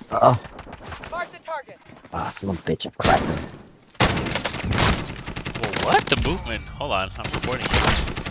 Oh, Mark the target. son of a bitch, I cracked him. Whoa, what? The movement. Hold on, I'm reporting you.